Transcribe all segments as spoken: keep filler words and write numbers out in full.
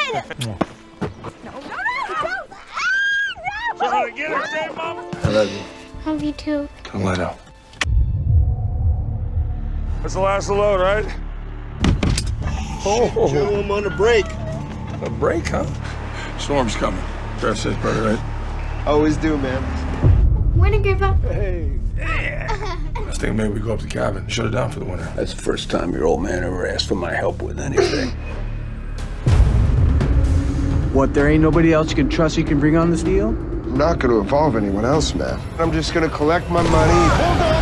No, no, no, don't! Ah, no! Trying to get her, say, Mama? I love you. Love you too. Come on out. That's the last load, right? Oh, Joe, I'm on a break. a break, huh? Storm's coming. Dress this, brother, right? Always do, man. When to give up? Hey. I was thinking maybe we go up to the cabin and shut it down for the winter. That's the first time your old man ever asked for my help with anything. What, there ain't nobody else you can trust you can bring on this deal? I'm not going to involve anyone else, man. I'm just going to collect my money.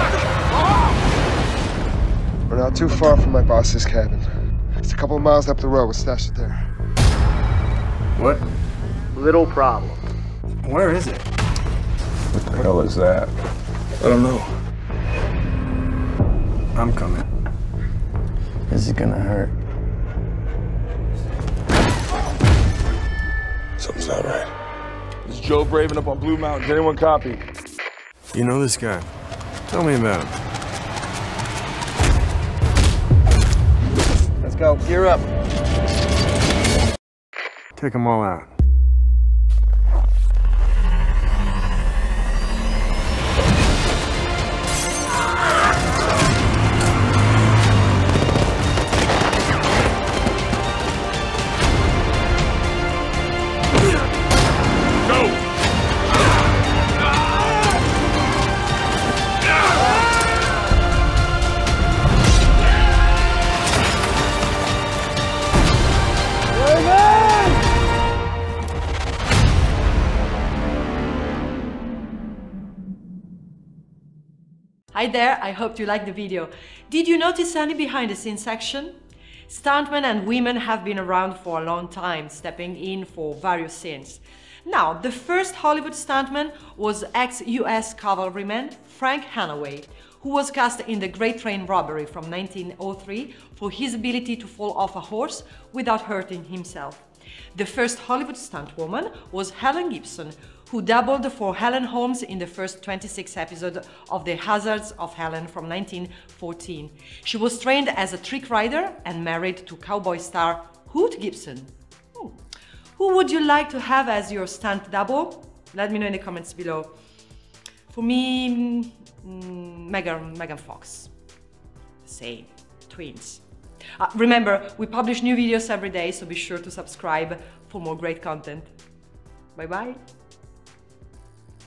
We're not too far from my boss's cabin. It's a couple of miles up the road. We'll stash it there. What? Little problem. Where is it? What the hell is that? I don't know. I'm coming. This is gonna hurt. Something's not right. This is Joe Braven up on Blue Mountain. Does anyone copy? You know this guy. Tell me about him. Let's go. Gear up. Take them all out. Hi there, I hope you liked the video. Did you notice any behind the scenes action? Stuntmen and women have been around for a long time, stepping in for various scenes. Now, the first Hollywood stuntman was ex-U S cavalryman Frank Hanaway, who was cast in The Great Train Robbery from nineteen oh three for his ability to fall off a horse without hurting himself. The first Hollywood stuntwoman was Helen Gibson, who doubled for Helen Holmes in the first twenty-six episode of The Hazards of Helen from nineteen fourteen. She was trained as a trick rider and married to cowboy star Hoot Gibson. Hmm. Who would you like to have as your stunt double? Let me know in the comments below. For me, mm, Megan, Megan Fox. Same, twins. Uh, remember, we publish new videos every day, so be sure to subscribe for more great content. Bye bye.